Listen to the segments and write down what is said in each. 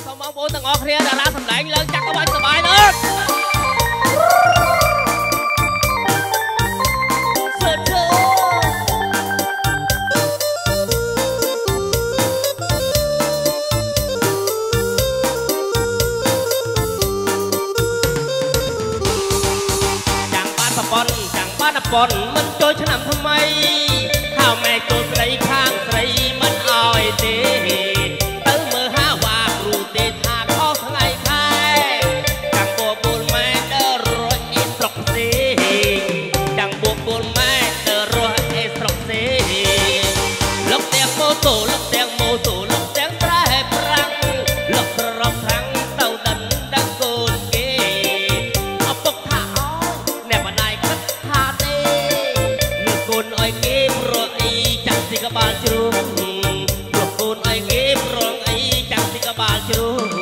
សូមបងប្អូនទាំងអស់គ្នាតារាសម្ដែងឡើងចាក់ក្បាច់សប្បាយណាស់ប៉ុនមិនចូលឆ្នាំថ្មីហៅម៉ែចូលស្រីខាងស្រីមិនអោយទេទៅមើលហាវ៉ាគ្រូទេថាខុសថ្ងៃខែចាំបបួលម៉ែដើររត់អេស្រុកសេចាំបបួលម៉ែដើររត់អេស្រុកសេលុកទាំងម៉ូតូលុកទាំងម៉ូតូលុកទាំងត្រែប្រាំងលុកក្ររប់ខាងទៅដឹងកូនគេអពុកថាអោយអ្នកបណ្ដាយគិតថាអើយគេប្រអីចាំស៊ីកបាលជ្រូកលោកកូនអើយគេប្រអីចាំស៊ីកបាលជ្រូក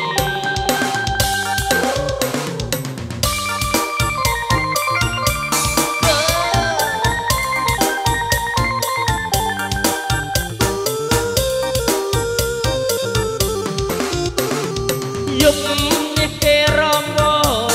យប់នេះគេរំវ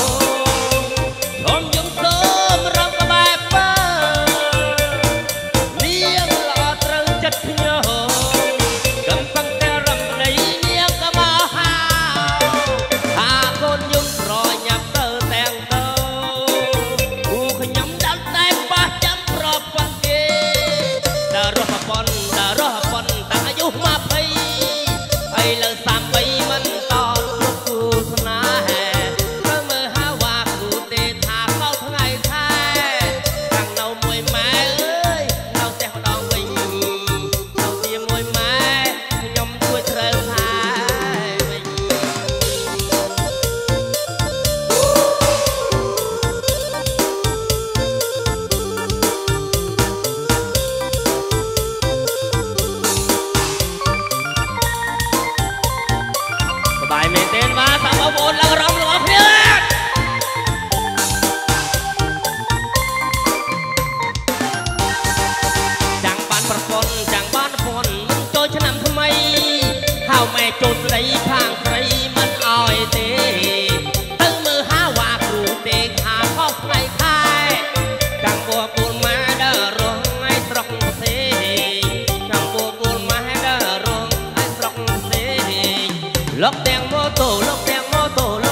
ចូលស្រីខាងស្រីមិនអោយទេទៅមើលហាវ៉ាគ្រូទេថាខុសថ្ងៃខែចាំបបួលម៉ែដើររងឯស្រុកសេចាំបបួលម៉ែដើររងឯស្រុកសេលុកទាំងម៉ូតូលុកទាំងម៉ូតូ